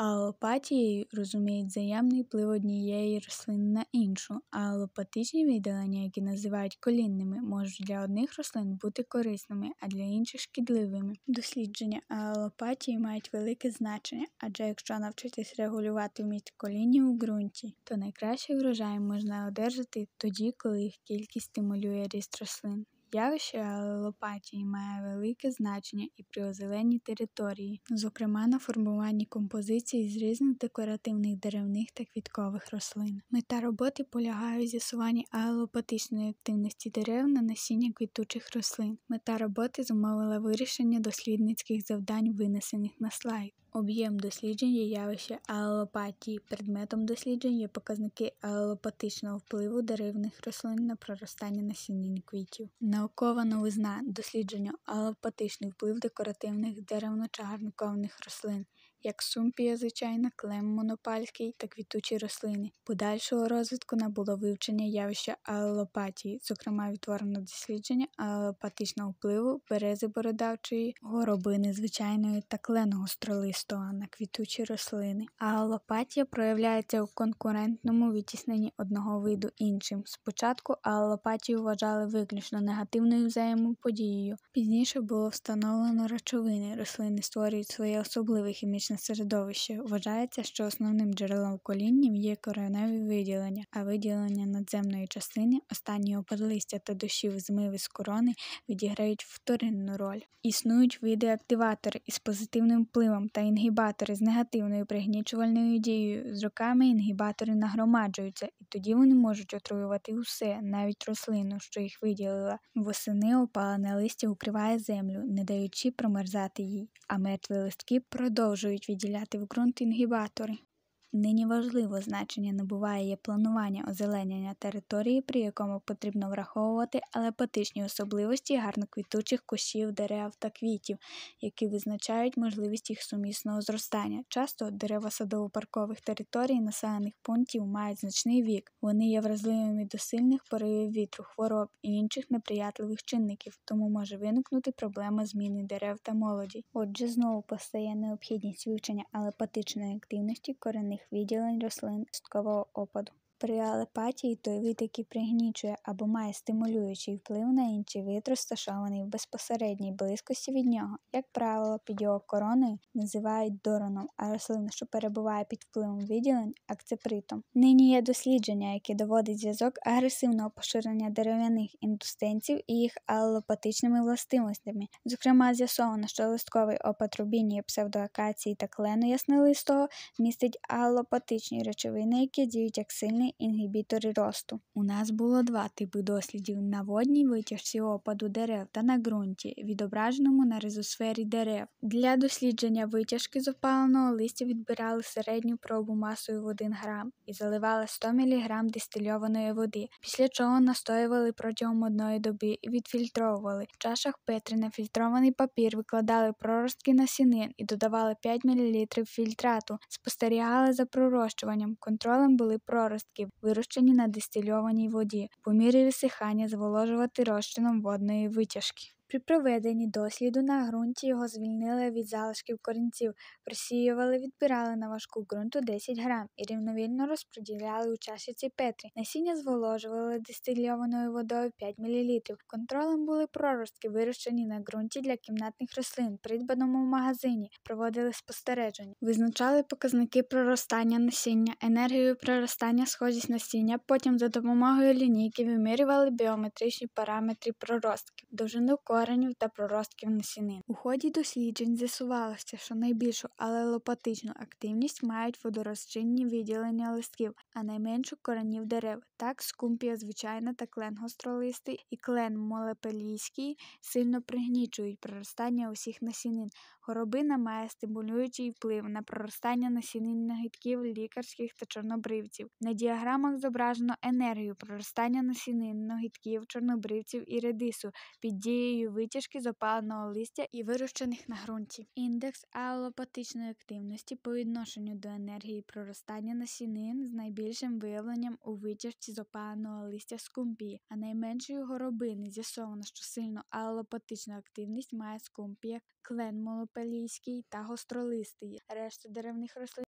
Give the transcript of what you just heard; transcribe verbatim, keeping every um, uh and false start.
Алелопатією розуміють взаємний вплив однієї рослини на іншу, а алелопатичні виділення, які називають колінними, можуть для одних рослин бути корисними, а для інших шкідливими. Дослідження алелопатії мають велике значення, адже якщо навчитись регулювати вміст колінів у ґрунті, то найкращий врожай можна одержати тоді, коли їх кількість стимулює ріст рослин. Явище алелопатії має велике значення і при озеленій території, зокрема на формуванні композицій з різних декоративних деревних та квіткових рослин. Мета роботи полягає у з'ясуванні алелопатичної активності дерев на насіння квітучих рослин. Мета роботи зумовила вирішення дослідницьких завдань, винесених на слайд. Об'єм досліджень є явище алелопатії. Предметом досліджень є показники алелопатичного впливу деревних рослин на проростання насінин квітів. Наукова новизна – дослідження алелопатичний вплив декоративних деревно-чагарникових рослин, як сумпія звичайна, клен монопальський та квітучі рослини. Подальшого розвитку набуло вивчення явища алелопатії, зокрема відтворено дослідження алелопатичного впливу берези бородавчої, горобини звичайної та клену гостролистого на квітучі рослини. Алелопатія проявляється у конкурентному витісненні одного виду іншим. Спочатку алелопатію вважали виключно негативною взаємоподією. Пізніше було встановлено речовини. Рослини створюють своє особливе хімічне середовище. Вважається, що основним джерелом коління є кореневі виділення, а виділення надземної частини, останній опад листя та дощів змиви з корони відіграють вторинну роль. Існують види-активатори із позитивним впливом та інгібатори з негативною пригнічувальною дією. З роками інгібатори нагромаджуються, і тоді вони можуть отруювати усе, навіть рослину, що їх виділила. Восени опалене листя укриває землю, не даючи промерзати їй, а мертві листки продовжують виділяти в ґрунт інгібатори. Нині важливо значення набуває є планування озеленення території, при якому потрібно враховувати алелопатичні особливості гарноквітучих кущів, дерев та квітів, які визначають можливість їх сумісного зростання. Часто дерева садово-паркових територій населених пунктів мають значний вік. Вони є вразливими до сильних поривів вітру, хвороб і інших неприятливих чинників, тому може виникнути проблема зміни дерев та молоді. Отже, знову постає необхідність вивчення алелопатичної активності коренних виділень рослин листкового опаду. При алелопатії той вид, який пригнічує або має стимулюючий вплив на інший вид, розташований в безпосередній близькості від нього. Як правило, під його короною називають дороном, а рослину, що перебуває під впливом виділень – акцепритом. Нині є дослідження, яке доводить зв'язок агресивного поширення дерев'яних індустенців і їх алелопатичними властивостями. Зокрема, з'ясовано, що листковий опад рубінії, псевдоакації та клену яснолистого містить алелопатичні речовини, які діють як сильний інгібітори росту. У нас було два типи дослідів – на водній витяжці опаду дерев та на ґрунті, відображеному на ризосфері дерев. Для дослідження витяжки з опаленого листя відбирали середню пробу масою в один грам і заливали сто міліграмів дистильованої води, після чого настоювали протягом одної доби і відфільтровували. В чашах Петри на фільтрований папір викладали проростки насінин і додавали п'ять мілілітрів фільтрату, спостерігали за пророщуванням, контролем були проростки, вирощені на дистильованій воді. По мірі висихання зволожувати розчином водної витяжки. При проведенні досліду на ґрунті його звільнили від залишків корінців, просіювали, відбирали на важку ґрунту десять грам і рівновільно розподіляли у чашиці Петрі. Насіння зволожували дистильованою водою п'ять мілілітрів. Контролем були проростки, вирощені на ґрунті для кімнатних рослин, придбаному в магазині, проводили спостереження. Визначали показники проростання насіння, енергію проростання, схожість насіння, потім за допомогою лінійки вимірювали біометричні параметри проростків, довжину коренів та проростків насінин. У ході досліджень з'ясувалося, що найбільшу алелопатичну активність мають водорозчинні виділення листків, а найменшу коренів дерев. Так, скумпія звичайна та клен гостролистий і клен монопальський сильно пригнічують проростання усіх насінин. Горобина має стимулюючий вплив на проростання насінин нагидків, лікарських та чорнобривців. На діаграмах зображено енергію проростання насінин, нагидків, чорнобривців і редису під дією витяжки з опаленого листя і вирощених на ґрунті. Індекс алелопатичної активності по відношенню до енергії проростання насінин з найбільшим виявленням у витяжці з опаленого листя скумпії, а найменшою горобини. З'ясовано, що сильну алелопатичну активність має скумпія, клен монопальський та гостролистий. Решта деревних рослин